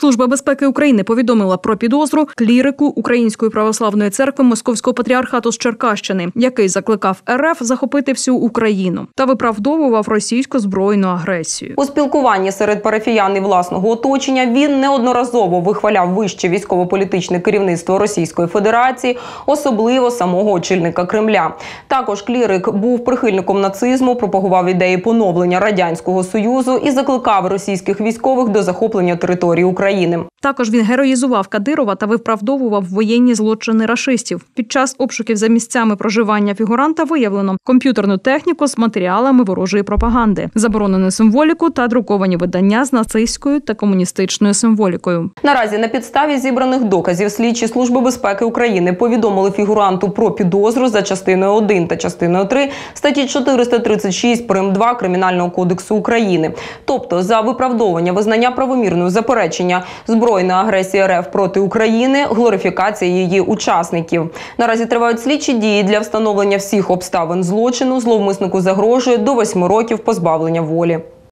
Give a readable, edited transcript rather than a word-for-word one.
Служба безпеки України повідомила про підозру клірику Української православної церкви Московського патріархату з Черкащини, який закликав РФ захопити всю Україну та виправдовував російську збройну агресію. У спілкуванні серед парафіян і власного оточення він неодноразово вихваляв вище військово-політичне керівництво Російської Федерації, особливо самого очільника Кремля. Також клірик був прихильником нацизму, пропагував ідеї поновлення Радянського Союзу і закликав російських військових до захоплення території України. Також він героїзував Кадирова та виправдовував воєнні злочини рашистів. Під час обшуків за місцями проживання фігуранта виявлено комп'ютерну техніку з матеріалами ворожої пропаганди, заборонену символіку та друковані видання з нацистською та комуністичною символікою. Наразі на підставі зібраних доказів слідчі Служби безпеки України повідомили фігуранту про підозру за частиною 1 та частиною 3 статті 436 прим. 2 Кримінального кодексу України. Тобто за виправдовування визнання правомірною заперечення збройної агресії РФ проти України, глорифікація її учасників. Наразі тривають слідчі дії для встановлення всіх обставин злочину. Зловмиснику загрожує до 8 років позбавлення волі.